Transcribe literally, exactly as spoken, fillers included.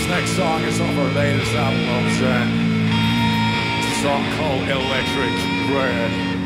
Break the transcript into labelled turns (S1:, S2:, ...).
S1: next song is off our latest album, Zen. It's a song called Electric Red.